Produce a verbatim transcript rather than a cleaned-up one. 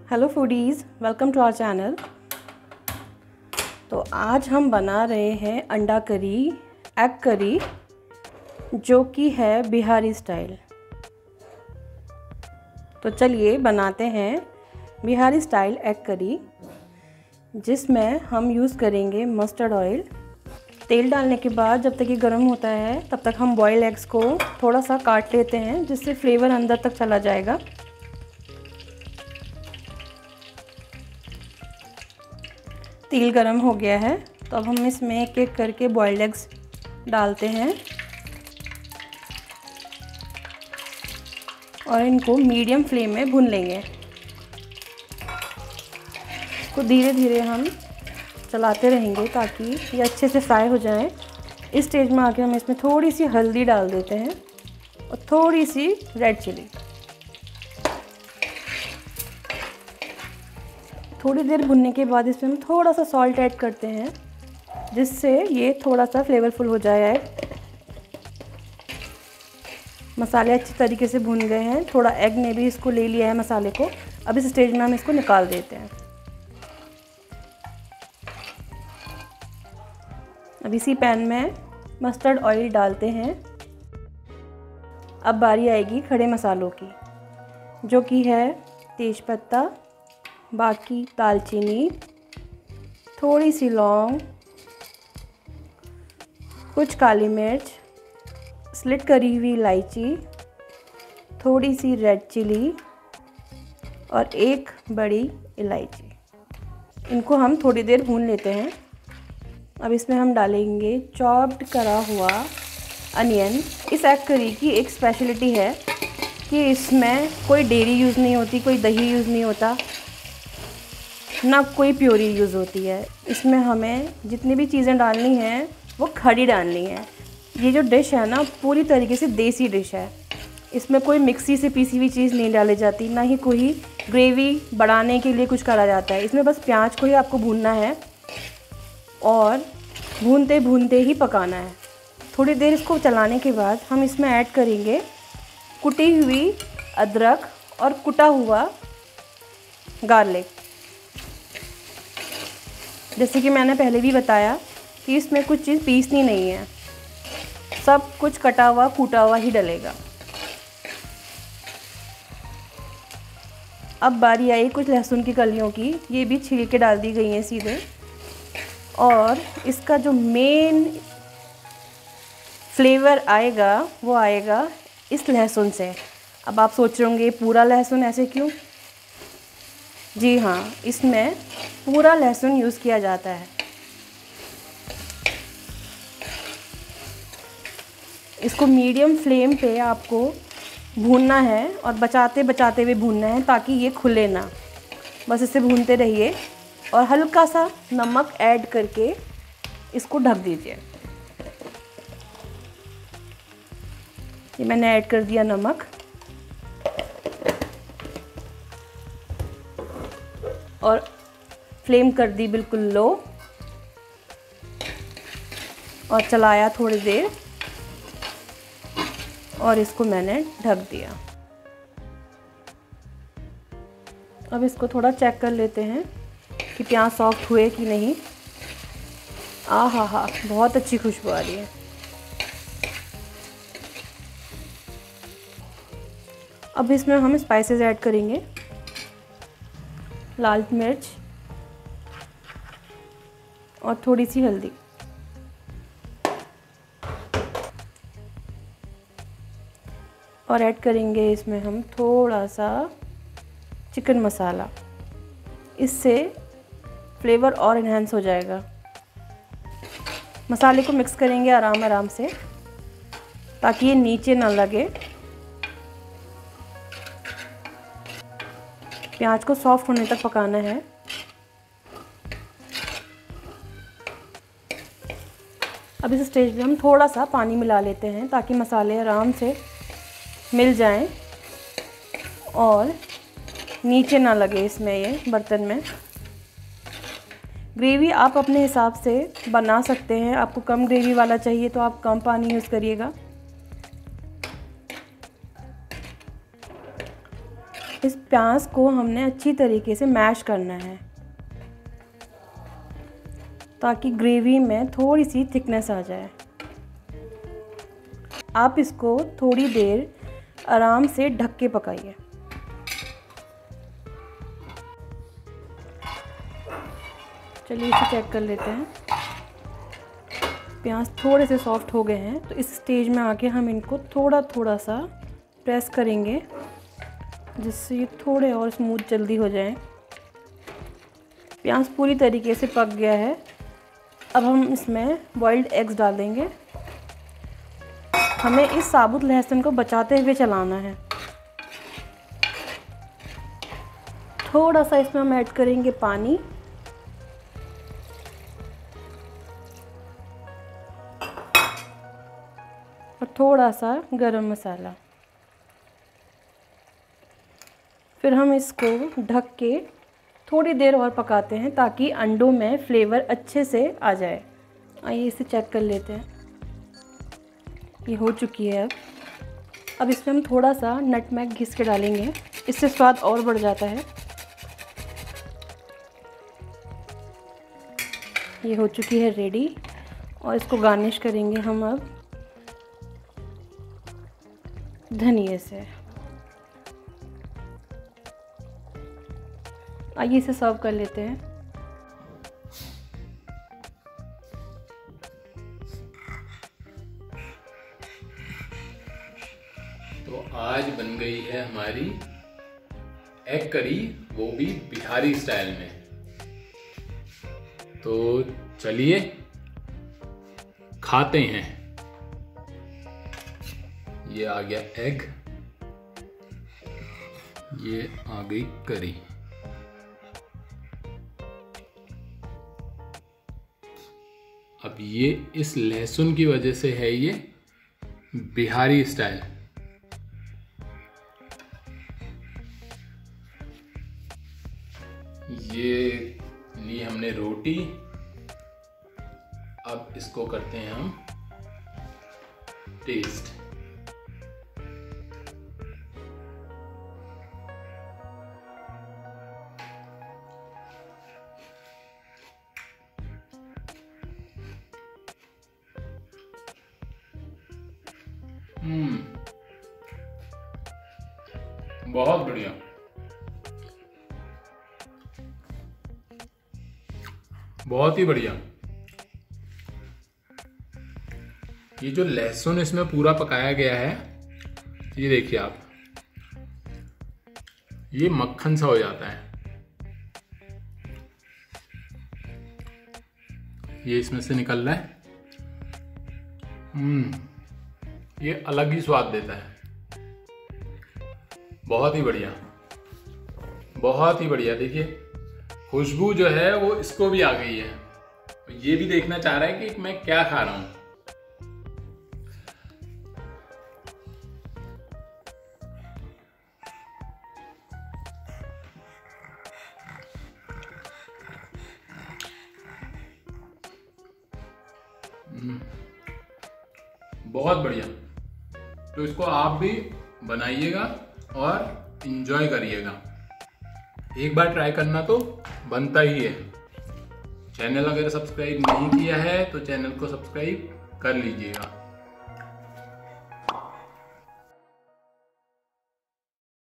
Hello foodies, welcome to our channel. तो आज हम बना रहे हैं अंडा करी, एग करी, जो कि है बिहारी स्टाइल। तो चलिए बनाते हैं बिहारी स्टाइल एग करी, जिसमें हम यूज़ करेंगे मस्टर्ड ऑयल। तेल डालने के बाद जब तक ये गर्म होता है तब तक हम बॉयल एग्स को थोड़ा सा काट लेते हैं, जिससे फ्लेवर अंदर तक चला जाएगा। तेल गरम हो गया है तो अब हम इसमें एक एक करके बॉइल्ड एग्स डालते हैं और इनको मीडियम फ्लेम में भून लेंगे। इसको धीरे धीरे हम चलाते रहेंगे ताकि ये अच्छे से फ्राई हो जाएं। इस स्टेज में आके हम इसमें थोड़ी सी हल्दी डाल देते हैं और थोड़ी सी रेड चिली। थोड़ी देर भुनने के बाद इसमें हम थोड़ा सा सॉल्ट ऐड करते हैं, जिससे ये थोड़ा सा फ्लेवरफुल हो जाए। मसाले अच्छी तरीके से भुन गए हैं, थोड़ा एग ने भी इसको ले लिया है मसाले को। अब इस स्टेज में हम इसको निकाल देते हैं। अब इसी पैन में मस्टर्ड ऑयल डालते हैं। अब बारी आएगी खड़े मसालों की, जो कि है तेज़पत्ता, बाकी दालचीनी, थोड़ी सी लौंग, कुछ काली मिर्च, स्लिट करी हुई इलायची, थोड़ी सी रेड चिली और एक बड़ी इलायची। इनको हम थोड़ी देर भून लेते हैं। अब इसमें हम डालेंगे चॉप्ड करा हुआ अनियन। इस एग करी की एक स्पेशलिटी है कि इसमें कोई डेयरी यूज़ नहीं होती, कोई दही यूज़ नहीं होता, ना कोई प्योरी यूज़ होती है। इसमें हमें जितनी भी चीज़ें डालनी हैं वो खड़ी डालनी है। ये जो डिश है ना, पूरी तरीके से देसी डिश है। इसमें कोई मिक्सी से पीसी हुई चीज़ नहीं डाली जाती, ना ही कोई ग्रेवी बढ़ाने के लिए कुछ करा जाता है। इसमें बस प्याज को ही आपको भूनना है और भूनते भूनते ही पकाना है। थोड़ी देर इसको चलाने के बाद हम इसमें ऐड करेंगे कुटी हुई अदरक और कुटा हुआ गार्लिक। जैसे कि मैंने पहले भी बताया कि इसमें कुछ चीज़ पीसनी नहीं है, सब कुछ कटा हुआ कूटा हुआ ही डलेगा। अब बारी आई कुछ लहसुन की कलियों की। ये भी छील के डाल दी गई हैं सीधे। और इसका जो मेन फ्लेवर आएगा वो आएगा इस लहसुन से। अब आप सोच रहे होंगे पूरा लहसुन ऐसे क्यों? जी हाँ, इसमें पूरा लहसुन यूज़ किया जाता है। इसको मीडियम फ्लेम पे आपको भूनना है और बचाते बचाते हुए भूनना है ताकि ये खुले ना। बस इसे भूनते रहिए और हल्का सा नमक ऐड करके इसको ढक दीजिए। ये मैंने ऐड कर दिया नमक। और फ्लेम कर दी बिल्कुल लो और चलाया थोड़ी देर और इसको मैंने ढक दिया। अब इसको थोड़ा चेक कर लेते हैं कि प्याज सॉफ्ट हुए कि नहीं। आ हा हा, बहुत अच्छी खुशबू आ रही है। अब इसमें हम स्पाइसेस ऐड करेंगे। लाल मिर्च और थोड़ी सी हल्दी। और ऐड करेंगे इसमें हम थोड़ा सा चिकन मसाला। इससे फ्लेवर और इन्हेंस हो जाएगा। मसाले को मिक्स करेंगे आराम आराम से ताकि ये नीचे ना लगे। प्याज को सॉफ्ट होने तक पकाना है। अब इस स्टेज में हम थोड़ा सा पानी मिला लेते हैं ताकि मसाले आराम से मिल जाएं और नीचे ना लगे इसमें, ये बर्तन में। ग्रेवी आप अपने हिसाब से बना सकते हैं। आपको कम ग्रेवी वाला चाहिए तो आप कम पानी यूज़ करिएगा। इस प्याज को हमने अच्छी तरीके से मैश करना है ताकि ग्रेवी में थोड़ी सी थिकनेस आ जाए। आप इसको थोड़ी देर आराम से ढक के पकाइए। चलिए इसे चेक कर लेते हैं। प्याज थोड़े से सॉफ्ट हो गए हैं, तो इस स्टेज में आके हम इनको थोड़ा थोड़ा सा प्रेस करेंगे जिससे ये थोड़े और स्मूथ जल्दी हो जाएं। प्याज पूरी तरीके से पक गया है। अब हम इसमें बॉइल्ड एग्स डाल देंगे। हमें इस साबुत लहसुन को बचाते हुए चलाना है। थोड़ा सा इसमें हम ऐड करेंगे पानी और थोड़ा सा गरम मसाला। फिर हम इसको ढक के थोड़ी देर और पकाते हैं ताकि अंडों में फ्लेवर अच्छे से आ जाए। आइए इसे चेक कर लेते हैं। ये हो चुकी है। अब अब इसमें हम थोड़ा सा नटमेग घिस के डालेंगे, इससे स्वाद और बढ़ जाता है। ये हो चुकी है रेडी और इसको गार्निश करेंगे हम अब धनिए से। आइए इसे सर्व कर लेते हैं। तो आज बन गई है हमारी एग करी, वो भी बिहारी स्टाइल में। तो चलिए खाते हैं। ये आ गया एग, ये आ गई करी। अब ये इस लहसुन की वजह से है ये बिहारी स्टाइल। ये ली हमने रोटी। अब इसको करते हैं हम टेस्ट। हम्म बहुत बढ़िया। बहुत ही बढ़िया। ये जो लहसुन इसमें पूरा पकाया गया है, ये देखिए आप, ये मक्खन सा हो जाता है। ये इसमें से निकल रहा है। हम्म ये अलग ही स्वाद देता है। बहुत ही बढ़िया, बहुत ही बढ़िया। देखिए खुशबू जो है वो इसको भी आ गई है। ये भी देखना चाह रहा है कि मैं क्या खा रहा हूं। बहुत बढ़िया। तो इसको आप भी बनाइएगा और इंजॉय करिएगा। एक बार ट्राई करना तो बनता ही है। चैनल अगर सब्सक्राइब नहीं किया है तो चैनल को सब्सक्राइब कर लीजिएगा।